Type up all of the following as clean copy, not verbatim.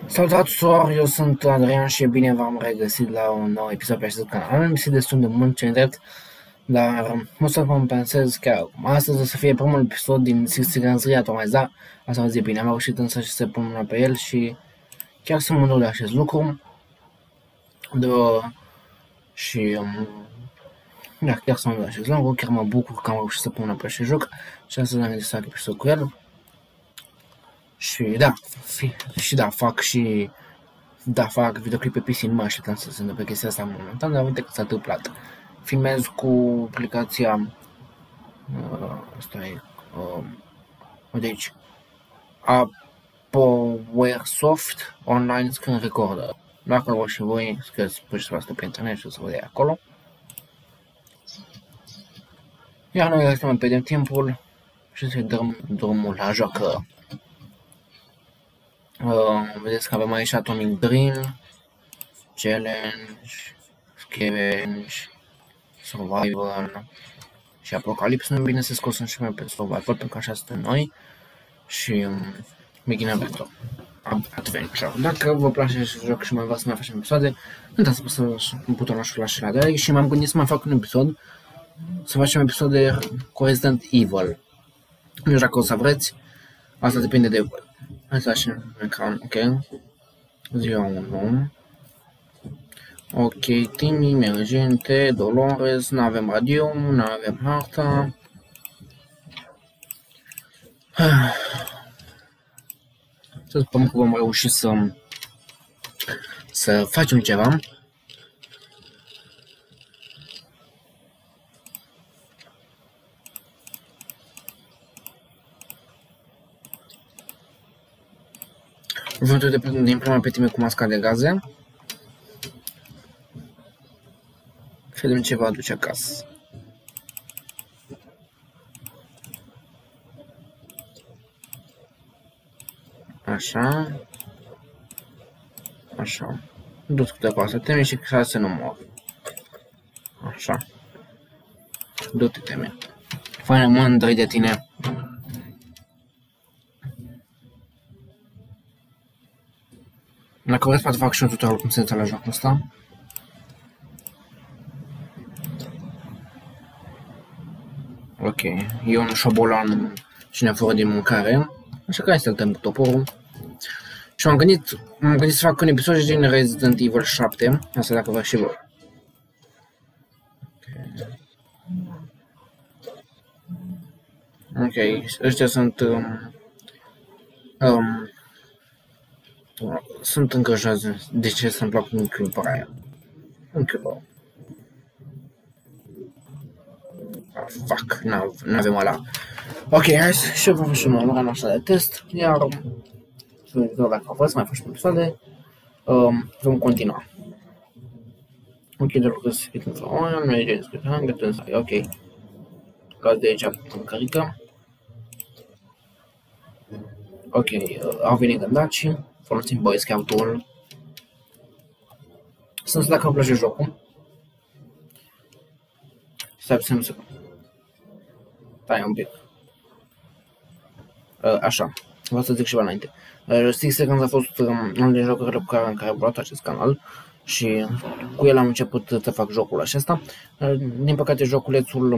Salut tuturor, eu sunt Adrian și bine v-am regăsit la un nou episod pe acest canal. Am emisit destul de mult ce drept, dar nu să compensez chiar acum. Astăzi o să fie primul episod din 6 Seconds Reatomize. Asta zi bine, am reușit însă și să pun mâna pe el și chiar sunt mândru de acest lucru. Da, chiar sunt mândru de acest lucru, chiar mă bucur că am reușit să pun mâna pe acest joc și astăzi am gândit să fac episod cu el. Și fac videoclip pe PC, nu mă așteptam să se întâmple chestia asta momentan, dar uite că s-a întâmplat. Filmez cu aplicația uite aici, Apowersoft Online Screen Recorder. Dacă vă și voi, scrieți pur și simplu asta pe internet și o să vă dea acolo. Iar noi să mai pierdem timpul și să-i dăm drumul la joacă. Vedeți că avem aici Atomic Dream, Challenge, Scavenge, Survival și Apocalypse. Nu-i bine să scosem și mai pe Survival, pentru că așa suntem noi. Și Beginner Adventure. Dacă vă place acest joc și mai vreau să mai facem episoade, nu uitați să apăsați butonul și la de și m-am gândit să mai fac un episod, să facem episoade cu Resident Evil. Nu știu dacă o să vreți, asta depinde de voi. Hai să facem ecran, ok. Ziua 1. Ok, team emergente, Dolores, nu avem radio, nu avem harta. Să sperăm că vom reuși să facem ceva. Vântul din prima petime cu masca de gaze. Vedem ce va aduce acasă. Așa. Așa. Du-ți câteva asta. Teme și 6 nu mor. Așa. Du-te, teme. Fă-ne mândri de tine. Dacă vreți, poate fac și un tutorial cum se înțelege jocul ăsta. Ok, e un șobolan și nevoie de mâncare, așa că hai să-l tăm cu toporul. Și m-am gândit să fac un episod din Resident Evil 7, asta dacă vreți și voi. Ok, ăștia sunt încăjați de ce să-mi plac un clipper aia. Un clipper. Fuck, n-avem ăla. Ok, hai să vă facem o run așa de test, iar dacă vreți să mai facem episoade, vom continua. Ok, de lucru să fie într-o oră, nu e de discutat, gătând, ok. Luați de aici încărică. Ok, au venit gândaci, folosim Boy Scout-ul. Să-mi dacă îmi place jocul. Stai puțin un secund. Stai un pic. Așa, vreau să zic ceva înainte. 6 Seconds a fost unul din jocurile cu care am luat acest canal și cu el am început să fac jocul acesta. Din păcate joculețul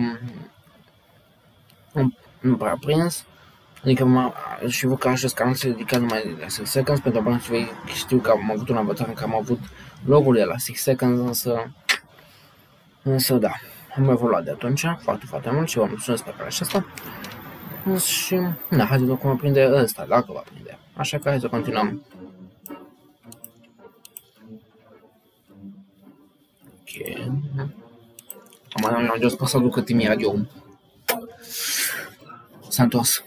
nu prea a prins. Adică și văd că acest canal se dedica numai la 6 Seconds, pentru că știu că am avut un avatar în care am avut logo-ul de la 6 Seconds, însă da, am evoluat de atunci, foarte mult și vă mulțumesc pe care acesta. Și, da, hai să vedem cum mă prinde ăsta, dacă va prinde. Așa că hai să continuăm. Ok. Am jos să aducă timii radio. S-a întors.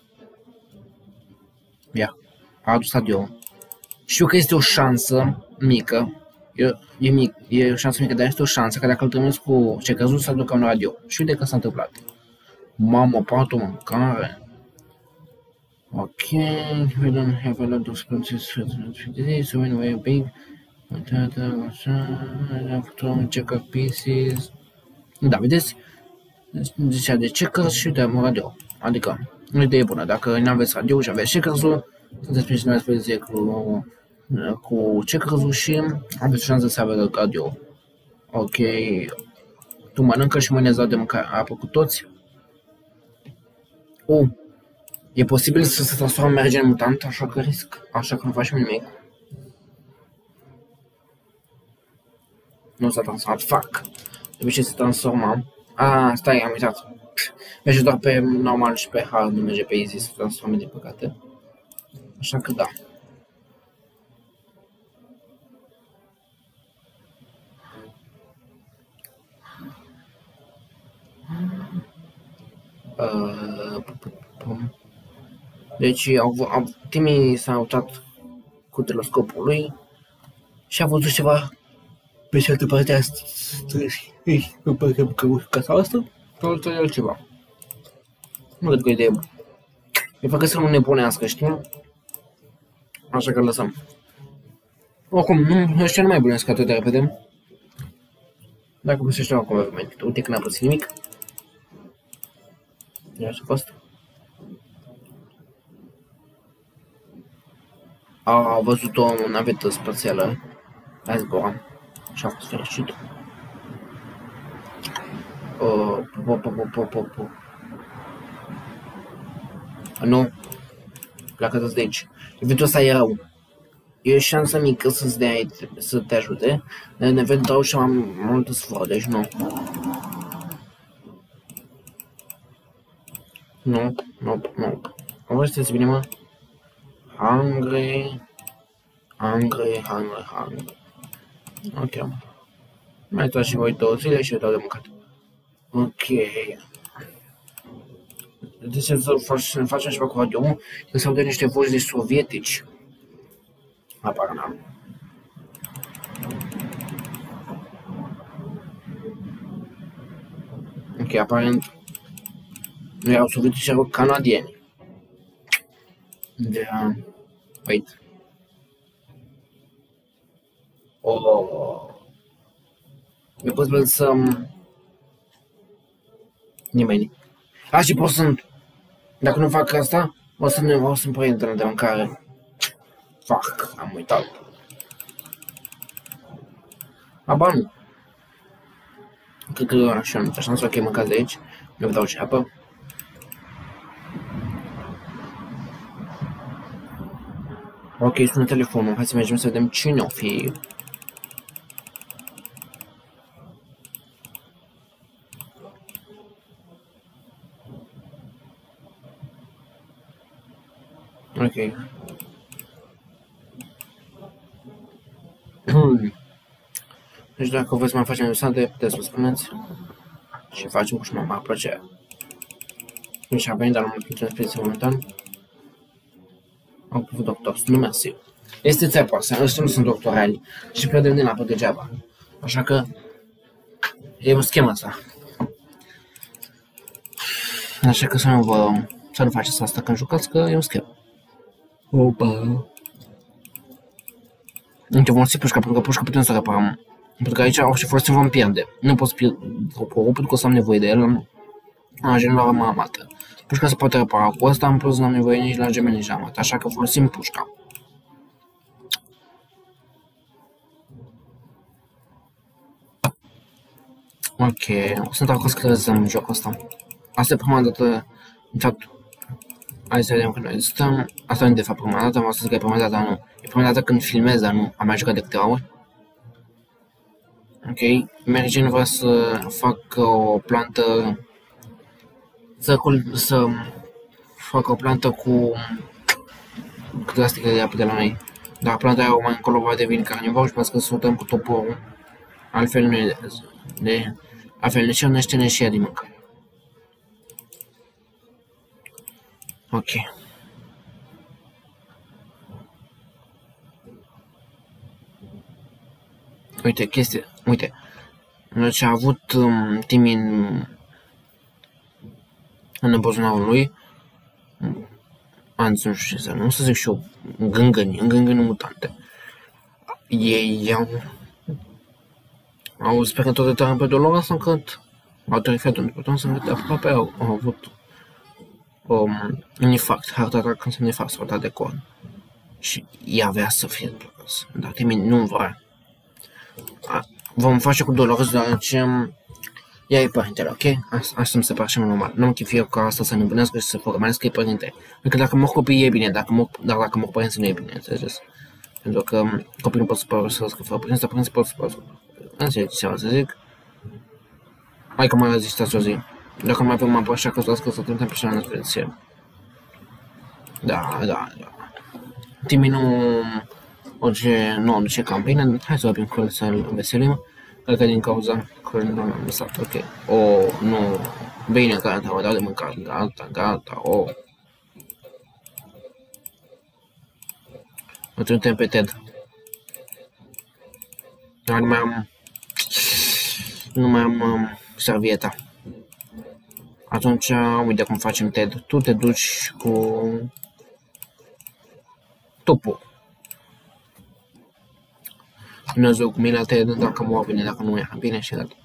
Ia, a adus radio. Știu că este o șansă mică. E o șansă mică, dar este o șansă că dacă îl trimis cu ce căzut să aducă un radio. Și uite că s-a întâmplat. Mamă, patru mâncare. Ok, we don't have a lot of sponsors for today, so when we're big, check up pieces. Da, vedeți? Zicea de checkers și de radio. Adică, o idee bună. Dacă nu aveți radio și aveți checkers-ul, sunteți prietenați pe zi cu cu ce crezut și aveți șansă să aveți cardio. Ok, tu mănâncă și mâine îți dau de mâncare apă cu toți? E posibil să se transforme merge în mutant, așa că risc, așa că nu facem nimic. Nu s-a transformat, fac. Trebuie să se transforma. Stai, am uitat. Merge doar pe normal și pe hard, nu merge pe easy să se transforme, din păcate. Așa că da. Deci Timmy s-a uitat cu telescopul lui și a văzut ceva pe cealaltă parte a străzii. Nu pare că casa asta sau altceva. Nu cred că e idee bună. E facă să nu nebunească, știi? Așa că lăsăm. Oricum, ăștia nu mai bunesc atât de repede. Dacă găsești acum argument. Uite că n-a pățit nimic. Ia și fost. A văzut o navetă spațială. A zburat. Și a fost fericit. Nu. Pleacă-ți de aici. Eventul ăsta e rău. E șansa mică să-ți dea să te ajute. Dar în eventul rău și mai multă sforă, deci nu. Nu. Vreau să bine, mă? Hungry. Ok. Mai stați și voi 2 zile și eu dau de mâncat. Ok. Deci să facem ceva cu radio, că se audă niște voci de sovietici. Apar n-am. Ok, aparent nu erau sovietici, erau canadieni. Wait. E posibil să... Nimeni. Și pot sunt. Dacă nu fac asta, o să-mi prindă de mâncare. Fuck, am uitat. Aba nu. Cred că așa nu șansa, ok, mâncați de aici. Eu vă dau și apă. Ok, sună telefonul. Hai să mergem să vedem cine o fi. Ok. Deci dacă vreți să mai facem interesante, puteți să spuneți. Și facem cu și mai mare plăcere. Deci a venit, dar nu mai putem experiență momentan. Am făcut doctor, nu mersi. Este țepoasă, ăștia nu sunt doctorali și pierdem din apă degeaba. Așa că e un schemă asta. Așa că să nu faceți asta când jucați, că e un schemă. Opa. Uite, vom ți pușca, pentru că pușca putem să reparăm. Pentru că aici orice folosim vom pierde. Nu pot să pierd coporul, pentru că o să am nevoie de el. Gen la arma armată. Pușca se poate repara cu asta, în plus n-am nevoie nici la gemeni nici la armată, așa că folosim pușca. Ok, sunt acolo să realizăm jocul ăsta. Asta e prima dată, în fapt, hai să vedem când noi stăm. Asta nu e de fapt prima dată, am să că e prima dată, dar nu. E prima dată când filmez, dar nu am mai jucat de câteva ori. Ok, Mergin vrea să facă o plantă, să facă o plantă cu câteva sticle de apă de la noi. Dar planta aia mai încolo va deveni carnivor și poate că să utăm cu toporul. Altfel nu e altfel ne cernește și ea din mâncare. Ok. Uite. Deci a avut Timmy în buzunarul lui. Nu știu ce să nu să zic și eu, gângăni mutante. Ei au sperat tot de tare pe dolor asta încât au terifiat un băton să încât aproape au avut un infarct, heart attack înseamnă infarct sau dat de corn. Și ea avea să fie Dolores. Dar Timmy nu vrea. Vom face cu Dolores, deoarece ea e părintele, ok? Asta mi se pare și mai normal. Nu-mi chef eu ca asta să ne îmbunească și să fugă, mai ales că e părinte. Adică dacă mor copiii e bine, dar dacă mor părinții nu e bine, înțelegeți? Pentru că copiii nu pot să părăsească fără părinți, dar părinții pot să părăsească. Înțelegeți ce vreau să zic? Hai că mai rezistați o zi. Dacă mai avem apă așa că să trimite pe șana expediție. Da. Timmy nu aduce campania, hai să vorbim cu el să-l veselim. Cred că din cauza că nu l-am lăsat, ok. Nu. Bine, gata, vă dau de mâncat, gata, Mă trimitem pe Ted. Nu mai am servieta. Atunci, uite cum facem, Ted. Tu te duci cu topul. Dumnezeu cu mine, Ted, dacă mă bine, dacă nu ia bine și dat.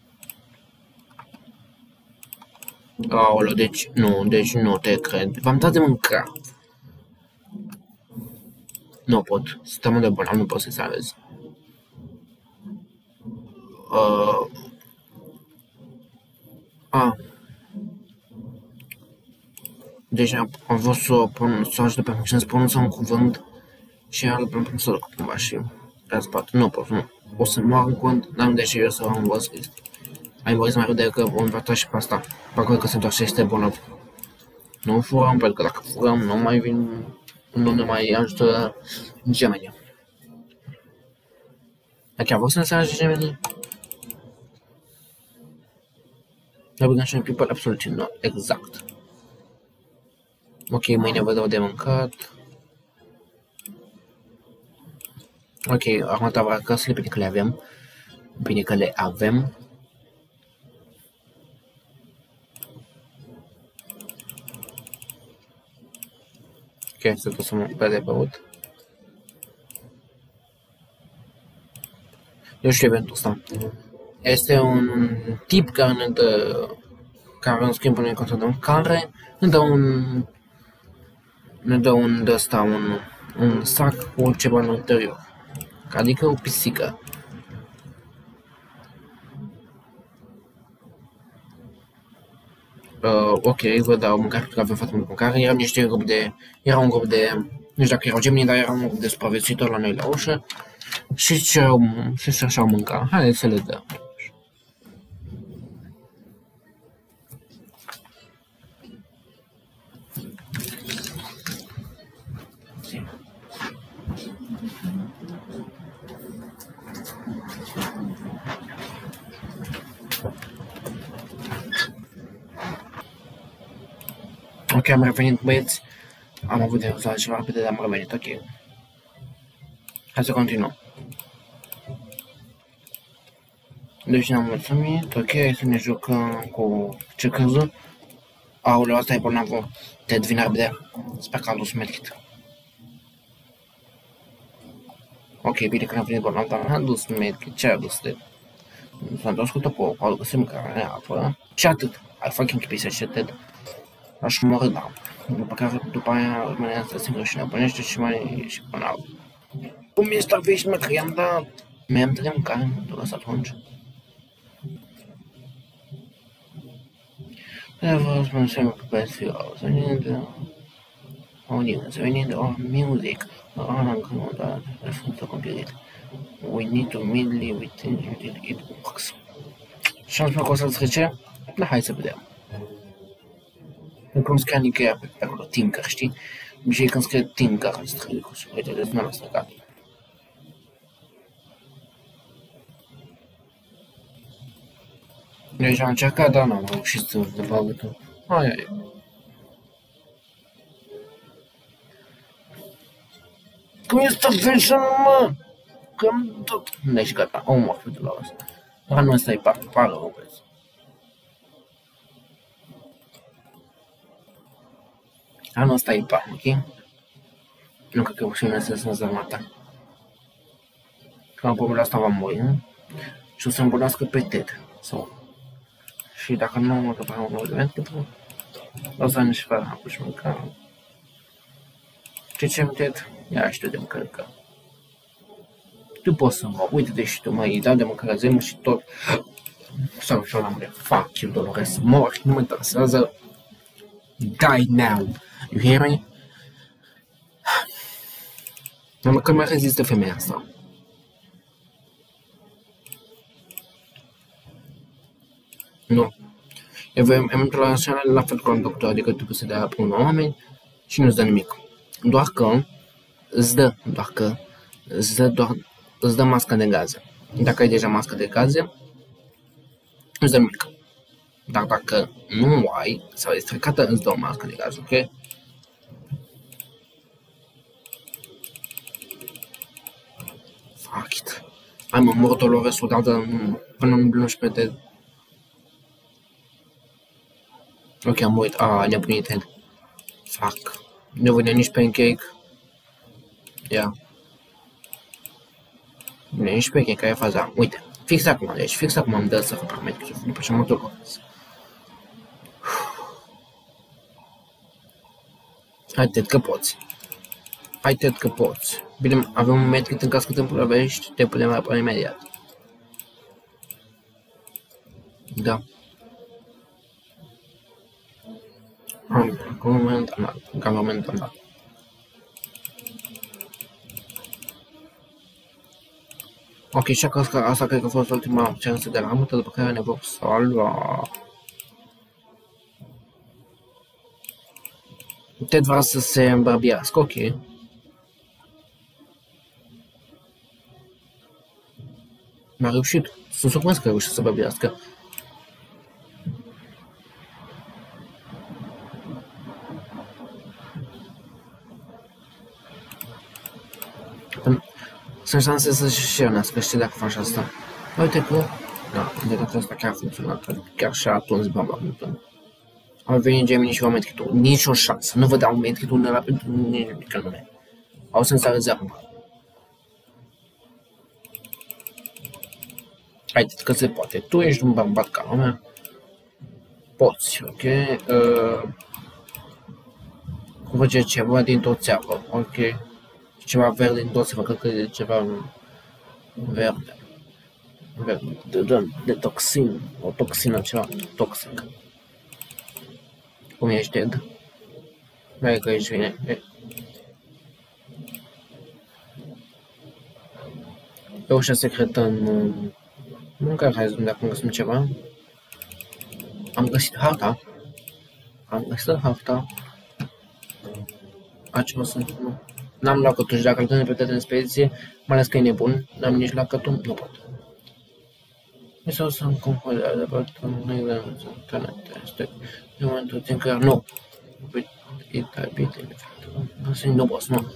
Aoleu, deci nu te cred. V-am dat de mâncat. Nu pot. Stăm de bolnav, nu pot să salvez. Deci am vrut să ajut pe mine să pronunță un cuvânt și am vrut să duc cumva și a spart. Nu pot, nu. O să mă în cont, n-am de ce eu să am învăț. Ai vorbit mai repede că o învăța și pe asta. Parcă că se întoarce este bolnav. Nu furăm, pentru că dacă furăm nu mai vin, nu ne mai ajută gemenii. Dar chiar vor să ne se ajute gemenii? Ne băgăm și în people, absolut nu, exact. Ok, mâine vă dau de mâncat. Ok, armata va acasă, bine că le avem. Bine că le avem. Ok, să pot să mă pe de băut. Eu știu eventul ăsta. Este un tip care care în schimb unui control de mâncare, ne dă un sac cu ceva în interior. Adică o pisică. Ok, vă dau mâncare, pentru că avem foarte mult mâncare. Era un grup de, nu știu dacă erau gemeni, dar era un grup de supraviețuitori la noi la ușă. Și și-au mâncat. Haideți să le dăm. Ok, am revenit, băieți. Am avut de uzat ceva rapide, dar am revenit, ok. Hai să continuăm. Deci ne-am mulțumit, ok, hai să ne jucăm cu ce căzut. Aoleu, asta e bolnavul. Ted, vine repede. Sper că a dus medkit. Ok, bine că n-a venit bolnav, dar n-a dus medkit. Ce a dus Ted? S-a întors cu topul, au găsit mâncare, apă. Ce atât? I fucking piece of shit, Ted. Aș moră, da. După aia rămâne să singur și nebunește și mai și bolnav. Cum e starvești, mă, că i-am dat... Mi-am dat de mâncare, mă duc atunci. Whatever spun sempre prețioasă, audience, we need our music, we need to immediately it works. Și am spus că o să-ți trece? Da, hai să vedem. Cum scria nicăieri pe acolo, Tinker, știi? Și când scrie Tinker, îți trebuie cu și uite, deci nu l-am stricat. Deci am încercat, dar n-am reușit să debagă tot. Aia e. Cum e starvation, mă? Că-mi tot... Deci gata, o mor pe la asta. Anul ăsta e pară, o vezi. Anul ăsta e pară, ok? Nu cred că ușile să sunt armata. Că în pomul asta va muri, nu? Și o să îmbolnească pe Ted. Sau... Și dacă nu mă răpare un element, o să ne și facă apă și mânca. Ce Ted? Ia știu de încărcă. Tu poți să mă, uite-te și tu, mă, îi dau de mâncare zi, și tot. Sau și la mure, fuck you, Dolores, mor, nu mă interesează. Die now, you hear me? Că mai rezistă femeia asta. Nu. Eu am relaționat la fel ca un doctor, adică tu poți să dea pe un oameni și nu-ți dă nimic. Doar că îți dă masca de gaze. Dacă ai deja masca de gaze, nu-ți dă nimic. Dar dacă nu ai, sau e strecată, îți dă o mască de gaze, ok? Fuck it. Hai mă, mor Dolores odată până în 11 de... Ok, am uit, nebunit head. Fuck. Nu vine nici pancake. Ia. Vine nici pancake, care e faza. Uite, fix acum, deci fix acum am dat să fac paramedic. După ce mă duc. Hai-te că poți. Hai-te că poți. Bine, avem un medkit în caz că te îmbolnăvești, te putem apăra imediat. Da. Ca moment am dat. Ok, și asta cred că a fost ultima șansă de la mută, după care ne vom salva. Ted vrea să se îmbărbiască, ok. Mi-a reușit. Sunt surprins că a reușit să bărbiască. Sunt șanse să-și rănească, știi dacă faci asta. Uite că, da, de data asta chiar a funcționat, chiar și atunci bamba. Au venit Gemini și au medkit-ul, nici o șansă, nu vă dau medkit-ul ăla pentru nimic în lume. Au să-mi sară zeamă. Haideți că se poate, tu ești un bărbat ca lumea. Poți, ok? Face ceva dintr-o țeapă, ok? Ceva verde din tot se facă că e ceva verde. De toxin, o toxină, ceva toxic. Cum ești, Ted? Hai că ești bine. E ușa secretă în mâncare, hai să dacă găsim ceva. Am găsit harta. Altceva sunt, nu. N-am lacătul și dacă îl tine pe Ted în spediție, mai ales că e nebun, n-am nici lacătul, nu pot. Mi s-au să-mi confundat de partea unui internet, de momentul în care nu. Nu poți, nu.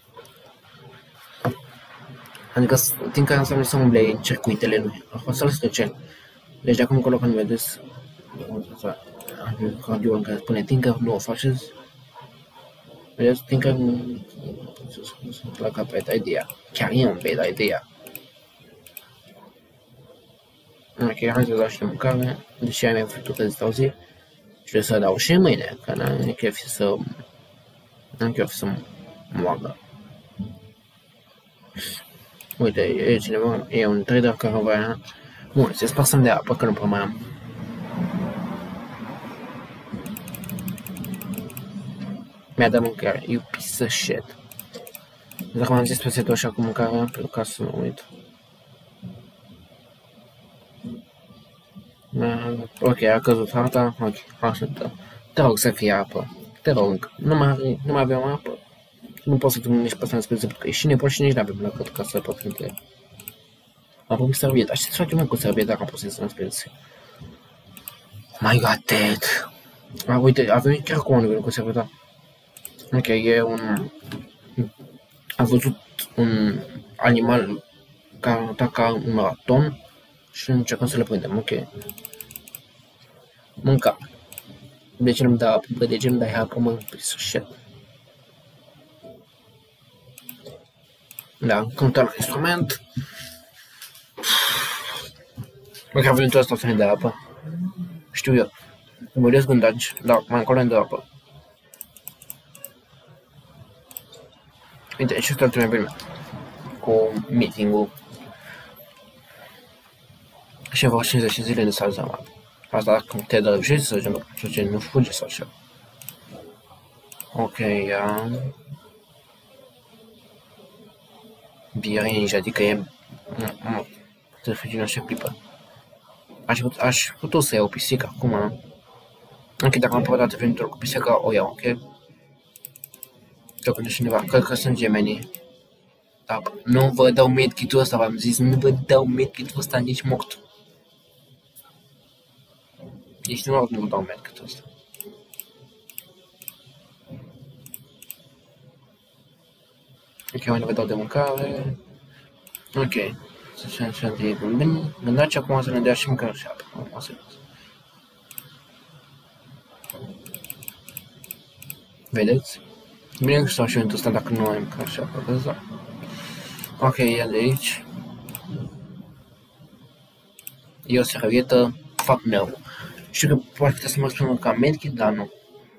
Adică din care înseamnă să umble în circuitele lui. O să-l scăce. Deci de acum încolo când vedeți radio în care spune Tinker, nu o faceți. Vedeți, Tinker la capet idea. Chiar e un bad idea. Ok, hai să dau și de mâncare, deși ai mai făcut de stau zi. Și trebuie să dau și mâine, că n-am chef să moară. Uite, e cineva, e un trader care vrea... Bun, se sparsăm de apă, că nu prea mai am. Mi-a dat mâncare, you piece of shit. Dacă m-am zis pe setul așa cu mâncarea, pentru ca să nu uit. Ok, a căzut harta, ok, așteptă. Te rog să fie apă, te rog, nu mai aveam apă. Nu pot să nici pe asta pentru că e și nebun și nici n-avem lăcăt ca să pot între. Am pus servieta, știi ce face mai cu servieta dacă am pus să speriți? My god, Ted! Uite, a venit chiar cu unul cu servieta. Ok, e un... Am văzut un animal care ataca un maraton și încercăm să le prindem, ok. Mânca. De ce nu-mi dai apă? Bă, de ce nu-mi dai apă, mă, piece of shit. Da, căutăm la instrument. Măcar venit ăsta să ne dea apă. Știu eu. Mă desgândaci, da, mai încolo îmi dă apă. Uite, și ăsta trebuie bine. cu meeting-ul și vor 50 zile de salzamat. Asta dacă te reușești să nu fugi sau așa. Ok, Birinci, adică e... Trebuie să fie așa clipă. Aș putea să iau pisica acum. Încă dacă am părătat eventul cu pisica, o iau, ok? Dacă nu cineva, cred că sunt gemenii. Da, nu vă dau medkit-ul ăsta, v-am zis, nu vă dau medkit-ul ăsta nici moct. Nici nu vă dau medkit-ul ăsta. Ok, mai vă dau de mâncare. Ok. Să de bine. Gândați acum să ne dea și mâncare și apă. Vedeți? Bine că stau și eu ăsta dacă nu ai mâncare și apă, vezi? Ok, ia de aici. E o servietă. Fuck no. Știu că poate putea să mă spună ca medkit, dar nu.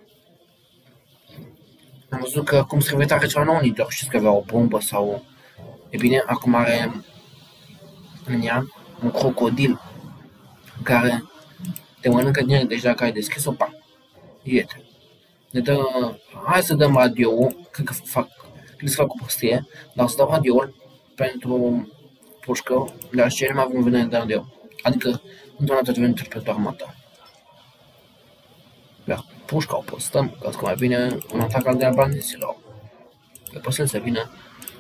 Am văzut că cum servieta are ceva nou, doar știți că avea o bombă sau... E bine, acum are în ea un crocodil care te mănâncă din el, deci dacă ai deschis-o, pa, iete. Ne dă, hai să dăm radio-ul, cred că fac o prostie, dar o să dau radio-ul pentru pușcă, dar ce mai vom vedea de radio. Adică, într-un adventure pentru armata. Iar pușca o postăm, ca să mai bine un atac al de la bandiților. Le postăm să vină.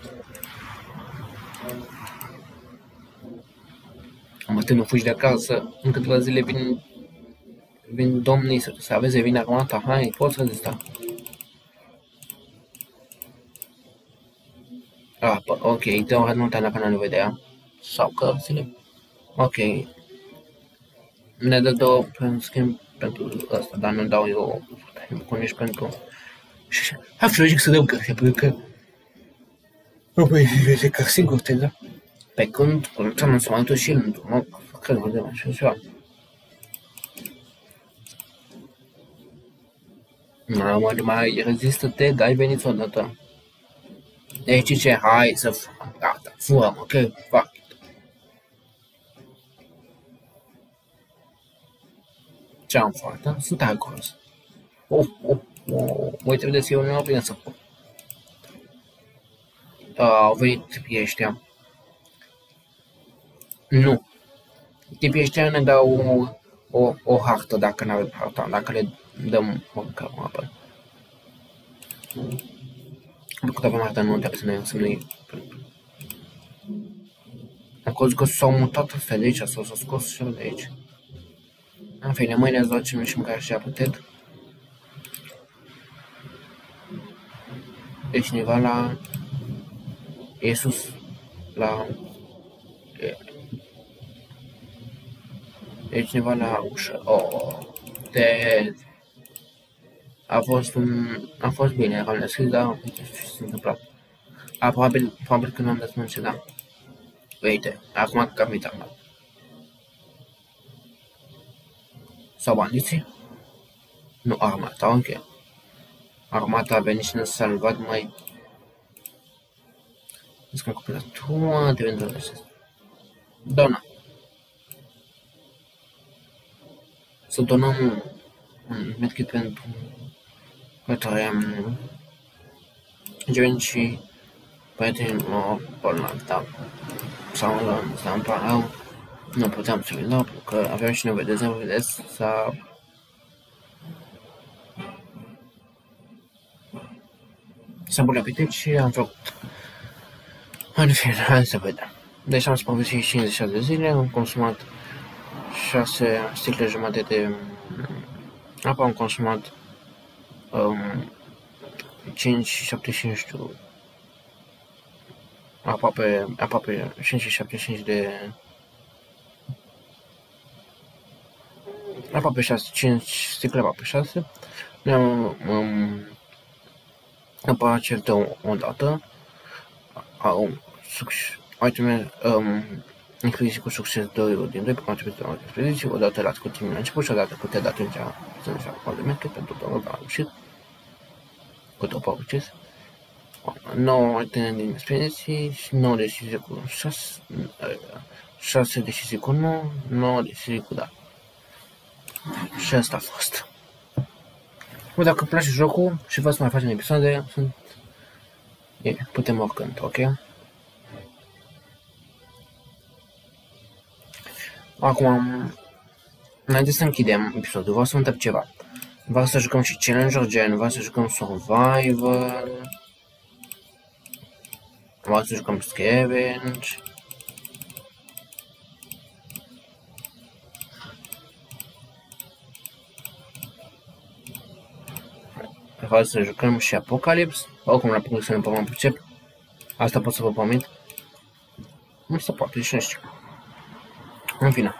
Mă nu fugi de acasă, în câteva zile vin domnii să aveți, vine armata, hai, poți să rezista. Ok, te-au multe dacă nu vedea. Sau cărțile. Ok. Ne dă două în schimb pentru ăsta, dar nu dau eu cu nici pentru... Hai să să dăm cărți, pentru că... Nu mai zice că singur te da. Pe când, nu se mai și el, nu cred că vedem așa ceva. Mai rezistă-te, dai veniți odată. Deci ce, hai să furăm, gata, furăm, ok, fuck it. Ce-am furat, sunt agros. Uite, vedeți, eu nu am bine să fur. Au venit tipii ăștia. Nu. Tipii ăștia ne dau o hartă dacă nu avem harta, dacă le dăm măcar o apă. Pentru că avem harta, nu trebuie să ne însemnui. Am crezut că s-au mutat astea de aici, sau s-au scos și de aici. În fine, mâine îți dau și mâncare și apă, Ted. E cineva la... E sus. La... E cineva la ușă. Ted. A fost bine, am deschis, dar uite ce s-a întâmplat. Probabil că nu am desmânțit, da. Uite, acum că am uitat. Sau bandiții? Nu, armata, ok. Armata a venit și ne-a salvat, mai... Vezi că am copilat toate eventurile astea. Dona. Să donăm un medkit pentru către gen și prietenii bolnavi, da. Sau îmi pare rău, nu puteam să-i dau, pentru că aveam și nevoie de exemplu, vedeți, s-a îmbolnăvit și am făcut. În fine, hai să vedem. Deci am spăvățit 56 de zile, am consumat 6 sticle jumate de apă, am consumat 5,75 aproape 5,75 de aproape 6, 5 sticle, aproape 6. Ne-am împărțit o dată. Expediții cu succes 2 din 2 pe conceptul de expediții, o dată la scurtimile început și o dată cu Ted atunci să ne facă de metri pentru tot a reușit. Cu tot a ucis. 9 tine din expediții, 9 decizii cu 6, 6 decizii cu 9, 9 decizii cu da. Și asta a fost. Bă, dacă îmi place jocul și vreau să mai facem episoade, putem oricând, ok? Acum, înainte să închidem episodul, vreau să întreb ceva. Vreau să jucăm și Challenger gen, vreau să jucăm Survival, vreau să jucăm Scavenge. Vreau să jucăm și Apocalypse, oricum la punct să nu mă pricep. Asta pot să vă promit. Nu se poate, nici nu știu. În fine.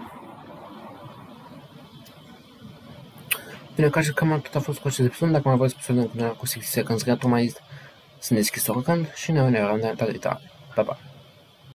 Bine, ca și cam atât a fost cu acest episod. Dacă mai vreți episodul în continuare cu 60 Seconds, gata, mai să ne deschis oricând și ne vedem la data viitoare. Pa, pa!